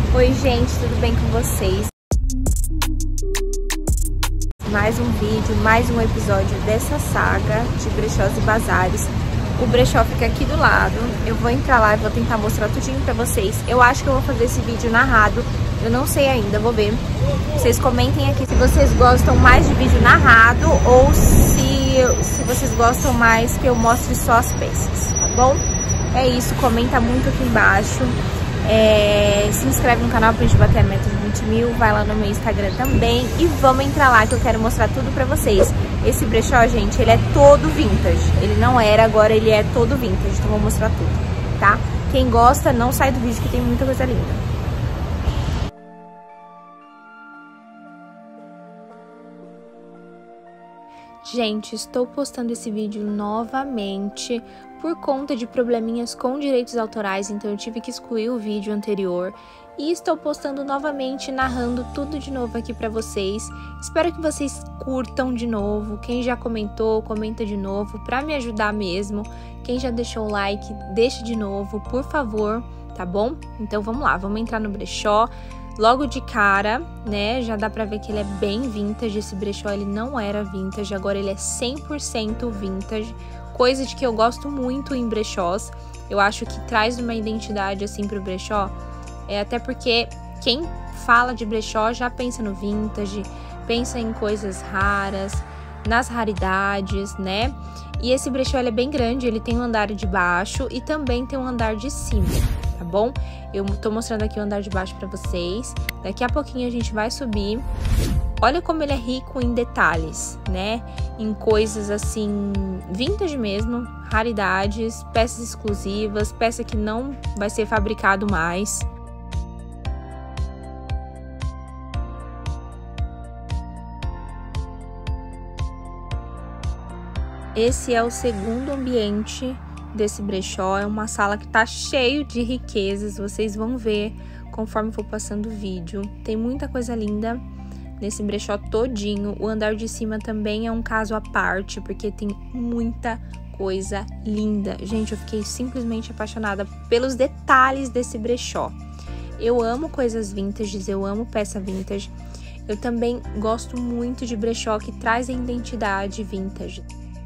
Oi gente, tudo bem com vocês? Mais um vídeo, mais um episódio dessa saga de brechós e bazares. O brechó fica aqui do lado, eu vou entrar lá e vou tentar mostrar tudinho pra vocês. Eu acho que eu vou fazer esse vídeo narrado, eu não sei ainda, vou ver. Vocês comentem aqui se vocês gostam mais de vídeo narrado ou se vocês gostam mais que eu mostre só as peças, tá bom? É isso, comenta muito aqui embaixo. Se inscreve no canal pra gente bater a meta de 20 mil, vai lá no meu Instagram também e vamos entrar lá que eu quero mostrar tudo pra vocês. Esse brechó, gente, ele é todo vintage, ele não era, agora ele é todo vintage, então vou mostrar tudo, tá? Quem gosta, não sai do vídeo que tem muita coisa linda. Gente, estou postando esse vídeo novamente por conta de probleminhas com direitos autorais, então eu tive que excluir o vídeo anterior e estou postando novamente, narrando tudo de novo aqui pra vocês. Espero que vocês curtam de novo, quem já comentou, comenta de novo, pra me ajudar mesmo. Quem já deixou o like, deixa de novo, por favor, tá bom? Então vamos lá, vamos entrar no brechó. Logo de cara, né, já dá pra ver que ele é bem vintage, esse brechó ele não era vintage, agora ele é 100% vintage, coisa de que eu gosto muito em brechós, eu acho que traz uma identidade assim pro brechó, até porque quem fala de brechó já pensa no vintage, pensa em coisas raras, nas raridades, né, e esse brechó ele é bem grande, ele tem um andar de baixo e também tem um andar de cima. Tá bom? Eu tô mostrando aqui o andar de baixo pra vocês. Daqui a pouquinho a gente vai subir. Olha como ele é rico em detalhes, né? Em coisas assim, vintage mesmo, raridades, peças exclusivas, peça que não vai ser fabricado mais. Esse é o segundo ambiente desse brechó, é uma sala que tá cheio de riquezas, vocês vão ver conforme for passando o vídeo. Tem muita coisa linda nesse brechó todinho. O andar de cima também é um caso à parte, porque tem muita coisa linda. Gente, eu fiquei simplesmente apaixonada pelos detalhes desse brechó. Eu amo coisas vintages, eu amo peça vintage. Eu também gosto muito de brechó que traz a identidade vintage.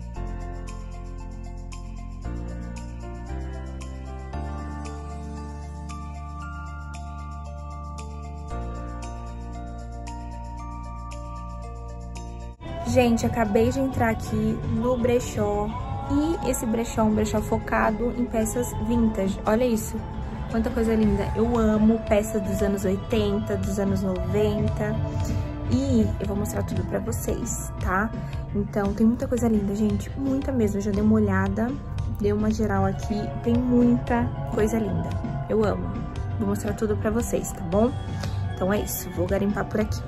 Gente, acabei de entrar aqui no brechó e esse brechó é um brechó focado em peças vintage. Olha isso, quanta coisa linda. Eu amo peças dos anos 80, dos anos 90 e eu vou mostrar tudo pra vocês, tá? Então, tem muita coisa linda, gente, muita mesmo. Eu já dei uma olhada, dei uma geral aqui, tem muita coisa linda. Eu amo. Vou mostrar tudo pra vocês, tá bom? Então é isso, vou garimpar por aqui.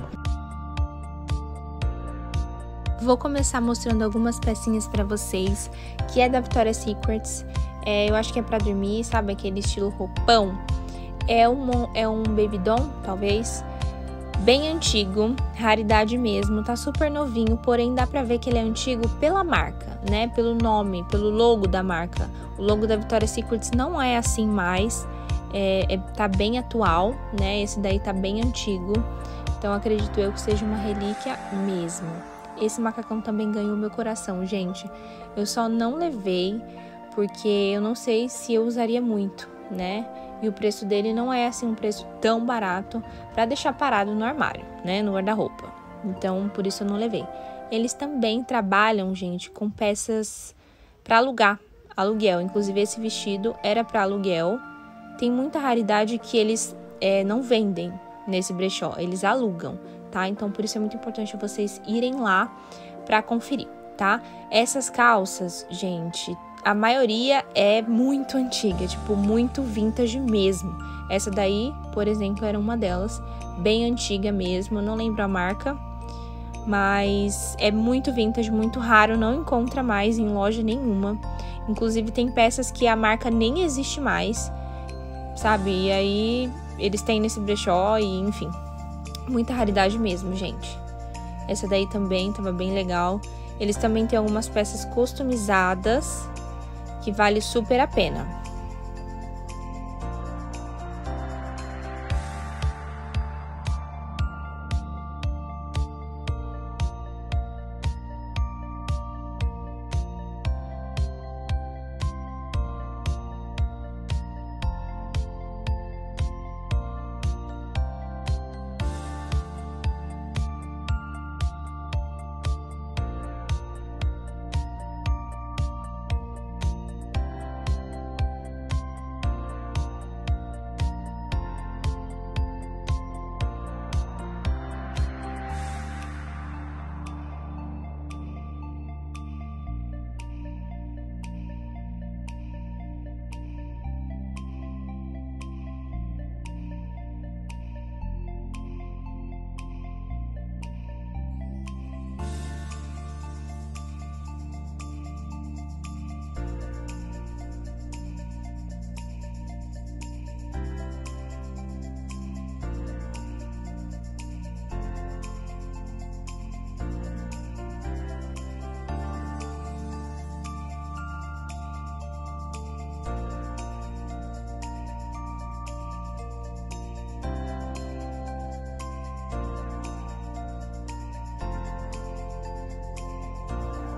Vou começar mostrando algumas pecinhas pra vocês, que é da Victoria's Secret. Eu acho que é pra dormir, sabe? Aquele estilo roupão. É um baby doll, talvez. Bem antigo, raridade mesmo. Tá super novinho, porém dá pra ver que ele é antigo pela marca, né? Pelo nome, pelo logo da marca. O logo da Victoria's Secret não é assim mais. Tá bem atual, né? Esse daí tá bem antigo. Então acredito eu que seja uma relíquia mesmo. Esse macacão também ganhou meu coração, gente. Eu só não levei porque eu não sei se eu usaria muito, né? E o preço dele não é assim um preço tão barato pra deixar parado no armário, né? No guarda-roupa. Então, por isso eu não levei. Eles também trabalham, gente, com peças pra aluguel. Inclusive, esse vestido era pra aluguel. Tem muita raridade que eles não vendem nesse brechó, eles alugam. Tá? Então, por isso é muito importante vocês irem lá pra conferir, tá? Essas calças, gente, a maioria é muito antiga, tipo, muito vintage mesmo. Essa daí, por exemplo, era uma delas, bem antiga mesmo, não lembro a marca, mas é muito vintage, muito raro, não encontra mais em loja nenhuma. Inclusive, tem peças que a marca nem existe mais, sabe? E aí, eles têm nesse brechó e, enfim... Muita raridade mesmo, gente. Essa daí também tava bem legal. Eles também têm algumas peças customizadas que vale super a pena.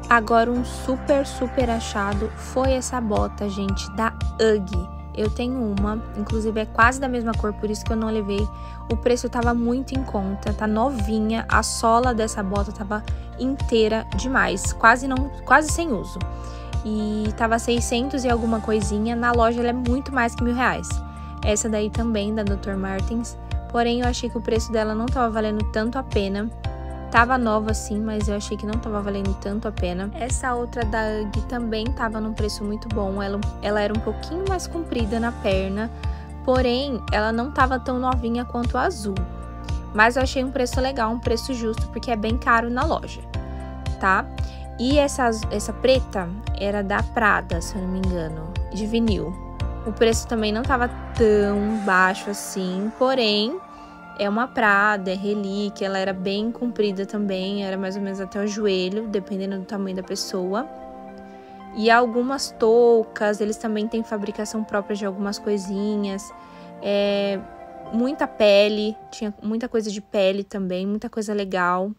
Agora um super achado foi essa bota, gente, da UGG. Eu tenho uma, inclusive é quase da mesma cor, por isso que eu não levei. O preço tava muito em conta, tá novinha, a sola dessa bota tava inteira demais, quase sem uso. E tava 600 e alguma coisinha, na loja ela é muito mais que R$1.000. Essa daí também, da Dr. Martens, porém eu achei que o preço dela não tava valendo tanto a pena. Tava nova sim, mas eu achei que não tava valendo tanto a pena. Essa outra da UGG também tava num preço muito bom. Ela era um pouquinho mais comprida na perna, porém ela não tava tão novinha quanto a azul. Mas eu achei um preço legal, um preço justo, porque é bem caro na loja, tá? E essa preta era da Prada, se eu não me engano, de vinil. O preço também não tava tão baixo assim, porém é uma Prada, é relíquia, ela era bem comprida também, era mais ou menos até o joelho, dependendo do tamanho da pessoa. E algumas toucas, eles também têm fabricação própria de algumas coisinhas. Muita pele, tinha muita coisa de pele também, muita coisa legal.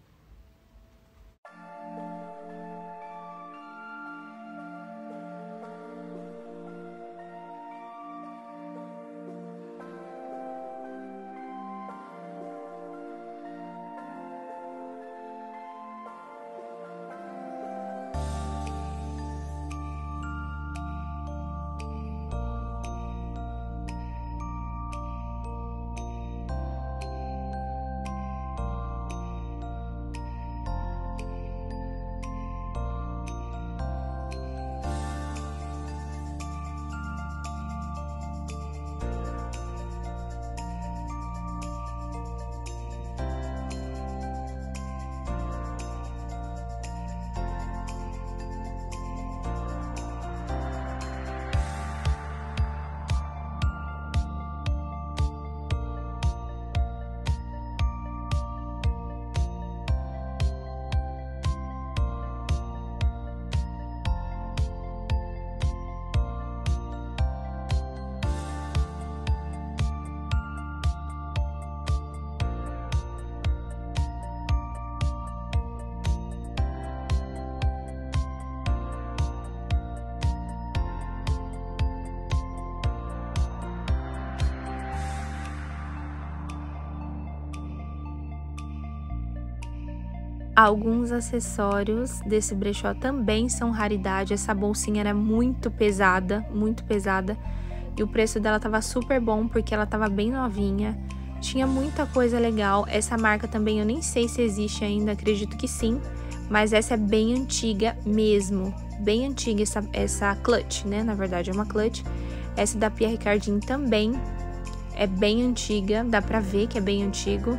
Alguns acessórios desse brechó também são raridade. Essa bolsinha era muito pesada, e o preço dela tava super bom porque ela tava bem novinha. Tinha muita coisa legal. Essa marca também eu nem sei se existe ainda, acredito que sim, mas essa é bem antiga mesmo, bem antiga essa clutch, né? Na verdade é uma clutch. Essa da Pierre Cardin também é bem antiga, dá pra ver que é bem antigo.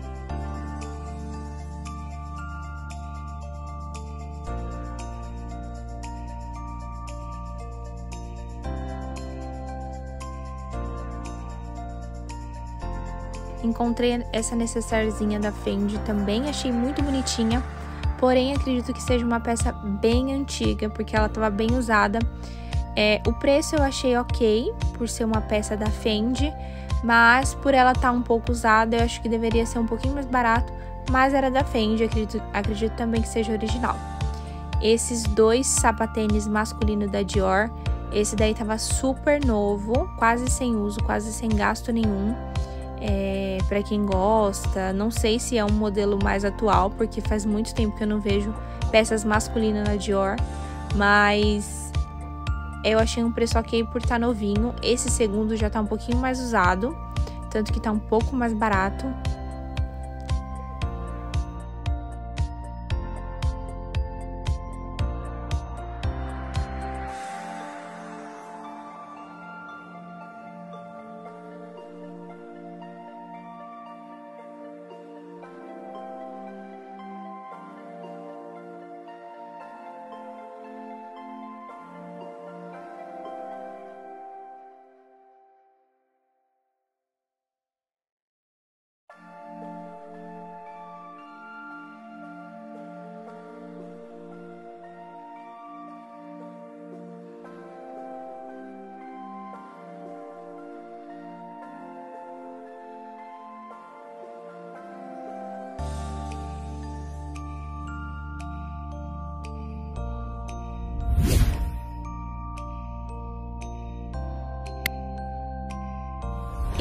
Encontrei essa necessairezinha da Fendi também, achei muito bonitinha, porém acredito que seja uma peça bem antiga, porque ela estava bem usada. O preço eu achei ok, por ser uma peça da Fendi, mas por ela estar um pouco usada, eu acho que deveria ser um pouquinho mais barato, mas era da Fendi, acredito também que seja original. Esses dois sapatênis masculinos da Dior, esse daí tava super novo, quase sem uso, quase sem gasto nenhum. Para quem gosta, não sei se é um modelo mais atual, porque faz muito tempo que eu não vejo peças masculinas na Dior, mas eu achei um preço ok por estar novinho. Esse segundo já tá um pouquinho mais usado, tanto que tá um pouco mais barato.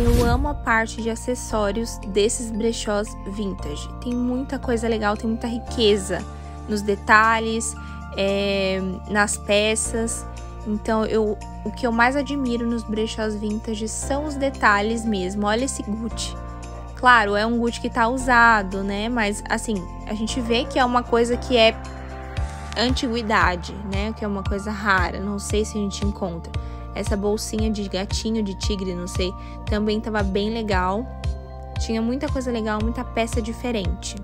Eu amo a parte de acessórios desses brechós vintage. Tem muita coisa legal, tem muita riqueza nos detalhes, nas peças. Então, o que eu mais admiro nos brechós vintage são os detalhes mesmo. Olha esse Gucci. Claro, é um Gucci que tá usado, né? Mas, assim, a gente vê que é uma coisa que é antiguidade, né? Que é uma coisa rara. Não sei se a gente encontra. Essa bolsinha de gatinho, de tigre, não sei, também tava bem legal. Tinha muita coisa legal, muita peça diferente.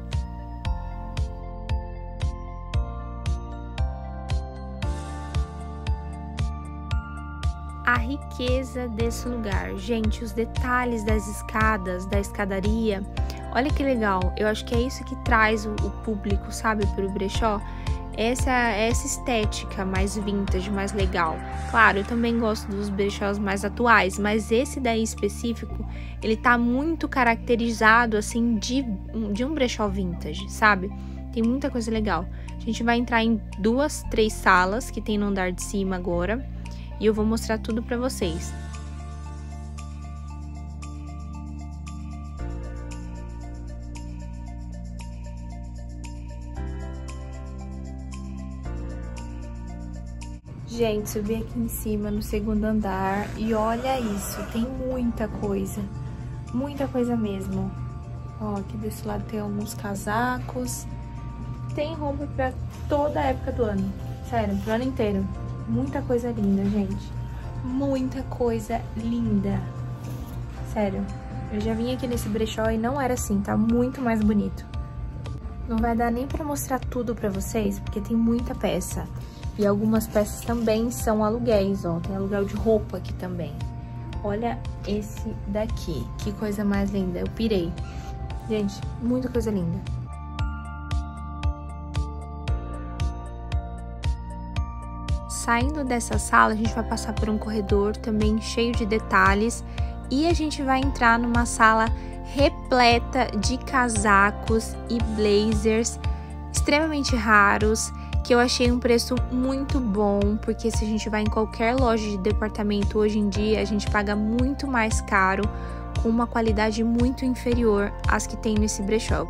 A riqueza desse lugar, gente, os detalhes das escadas, da escadaria, olha que legal. Eu acho que é isso que traz o público, sabe, pro brechó. Essa estética mais vintage, mais legal. Claro, eu também gosto dos brechós mais atuais, mas esse daí específico, ele tá muito caracterizado, assim, de um brechó vintage, sabe? Tem muita coisa legal. A gente vai entrar em 2, 3 salas que tem no andar de cima agora. E eu vou mostrar tudo pra vocês. Gente, subi aqui em cima no segundo andar e olha isso, tem muita coisa mesmo. Ó, aqui desse lado tem alguns casacos, tem roupa pra toda a época do ano, sério, pro ano inteiro. Muita coisa linda, gente. Muita coisa linda. Sério. Eu já vim aqui nesse brechó e não era assim, tá muito mais bonito. Não vai dar nem pra mostrar tudo pra vocês, porque tem muita peça. E algumas peças também são aluguéis, ó. Tem aluguel de roupa aqui também. Olha esse daqui. Que coisa mais linda. Eu pirei. Gente, muita coisa linda. Saindo dessa sala, a gente vai passar por um corredor também cheio de detalhes e a gente vai entrar numa sala repleta de casacos e blazers extremamente raros, que eu achei um preço muito bom, porque se a gente vai em qualquer loja de departamento hoje em dia, a gente paga muito mais caro, com uma qualidade muito inferior às que tem nesse brechó.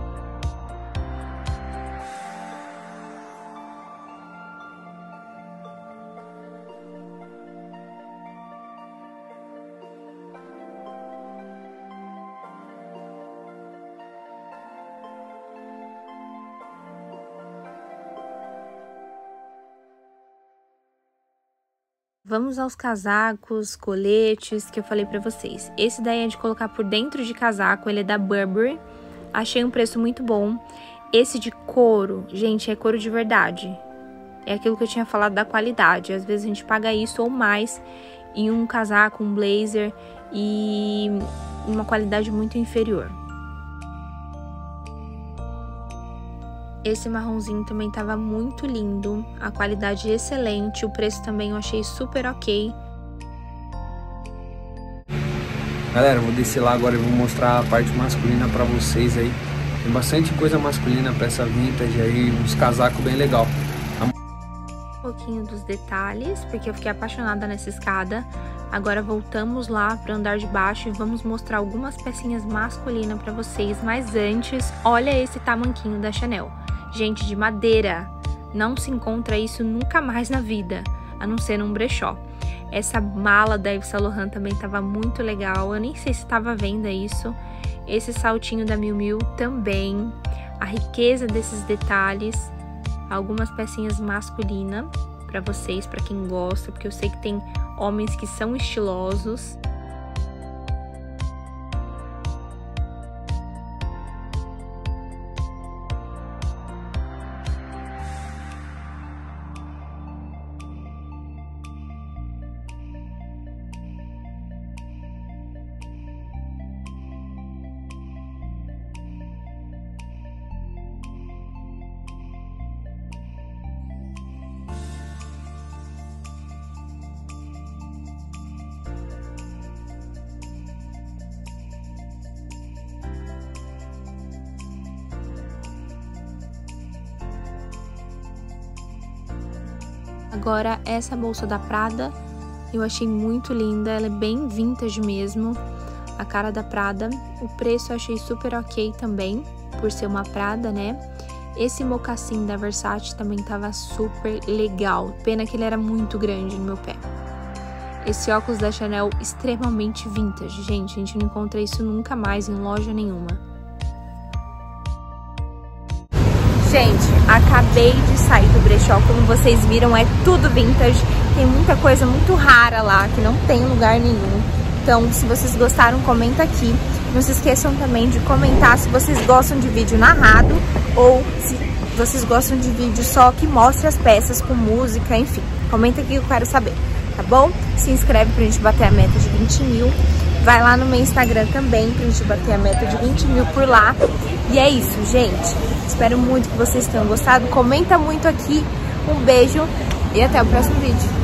Vamos aos casacos, coletes que eu falei pra vocês. Esse daí é de colocar por dentro de casaco, ele é da Burberry. Achei um preço muito bom. Esse de couro, gente, é couro de verdade. É aquilo que eu tinha falado da qualidade. Às vezes a gente paga isso ou mais em um casaco, um blazer e uma qualidade muito inferior. Esse marronzinho também tava muito lindo, a qualidade excelente, o preço também eu achei super ok. Galera, eu vou descer lá agora e vou mostrar a parte masculina pra vocês aí. Tem bastante coisa masculina, peça vintage aí, uns casacos bem legal. Um pouquinho dos detalhes, porque eu fiquei apaixonada nessa escada. Agora voltamos lá para o andar de baixo e vamos mostrar algumas pecinhas masculinas para vocês. Mas antes, olha esse tamanquinho da Chanel. Gente, de madeira. Não se encontra isso nunca mais na vida, a não ser num brechó. Essa mala da Yves Saint Laurent também tava muito legal. Eu nem sei se tava à venda isso. Esse saltinho da Miu Miu também. A riqueza desses detalhes. Algumas pecinhas masculinas para vocês, para quem gosta, porque eu sei que tem homens que são estilosos. Agora, essa bolsa da Prada, eu achei muito linda, ela é bem vintage mesmo. a cara da Prada. O preço eu achei super ok também, por ser uma Prada, né? Esse mocassim da Versace também tava super legal. Pena que ele era muito grande no meu pé. Esse óculos da Chanel extremamente vintage, gente. A gente não encontra isso nunca mais em loja nenhuma. Gente, acabei de sair do brechó. Como vocês viram, é tudo vintage. Tem muita coisa muito rara lá, que não tem lugar nenhum. Então, se vocês gostaram, comenta aqui. Não se esqueçam também de comentar se vocês gostam de vídeo narrado ou se vocês gostam de vídeo só que mostre as peças com música, enfim. Comenta aqui que eu quero saber, tá bom? Se inscreve pra gente bater a meta de 20 mil. Vai lá no meu Instagram também pra gente bater a meta de 20 mil por lá. E é isso, gente. Espero muito que vocês tenham gostado. Comenta muito aqui. Um beijo e até o próximo vídeo.